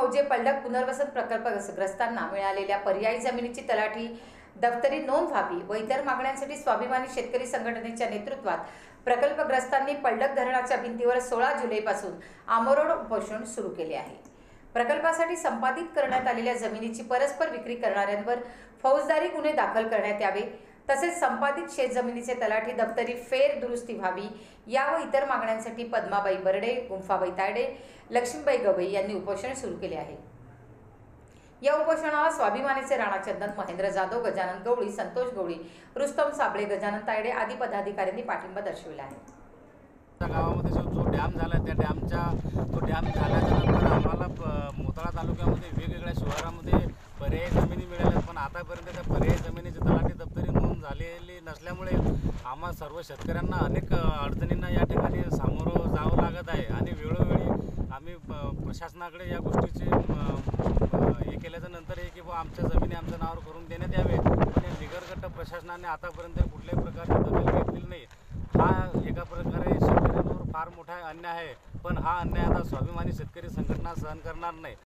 फौजे पलडक पुनर्वसन प्रकल्पग्रस्तांना मिळालेल्या पर्यायी जमिनीची तलाठी दफ्तरी नोंद व्हावी व इतर मागण्यांसाठी स्वाभिमानी शेतकरी संघटनेच्या नेतृत्वात प्रकल्पग्रस्तांनी पलडक धरणाच्या भिंतीवर 16 जुलैपासून आमरण उपोषण सुरू केले आहे। प्रकल्पासाठी संपादित करण्यात आलेल्या जमिनीची परस्पर विक्री करणाऱ्यांवर फौजदारी गुन्हे दाखल करण्यात यावे, तसेच संपादित शेतजमिनीचे तलाठी दफ्तरी फेर दुरुस्ती व्हावी या व इतर मागण्यांसाठी पद्माबाई बर्डे, गुंफाबाई तायडे, लक्ष्मीबाई गवई यांनी उपोषण सुरू केले आहे। या उपोषणाला स्वाभिमानीचे राणा चंदन, महेंद्र जाधव, गजानन गवळी, संतोष गवळी, रुस्तम साबळे, गजानन तायडे आदी पदाधिकाऱ्यांनी पाठिंबा दर्शविला आहे। गावामध्ये जो डॅम झाला त्या डॅम झाल्याच्या नंतर आम्हाला मोताळा तालुक्यामध्ये वेगवेगळ्या शहरामध्ये पर्यायी जमिनी मिळाल्या, पण आतापर्यंत त्या पर्यायी जमिनीची तलाठी दप्तरी नोंद झालेली नसल्यामुळे आम्हा सर्व शेतकऱ्यांना अनेक अडचणींना या ठिकाणी सामोरं जावं लागत आहे आणि वेळोवेळी आम्ही प्रशासनाकडे या गोष्टीचे हे केल्याच्या नंतर आहे की आमच्या जमिनी आमच्या नावावर करून देण्यात यावे, पण निगरगट्ट प्रशासनाने आतापर्यंत कुठल्याही प्रकारची दखल घेतलेली नाही। हा एका प्रकारे शेतकऱ्यांवर फार मोठा अन्याय आहे, पण हा अन्याय आता स्वाभिमानी शेतकरी संघटना सहन करणार नाही।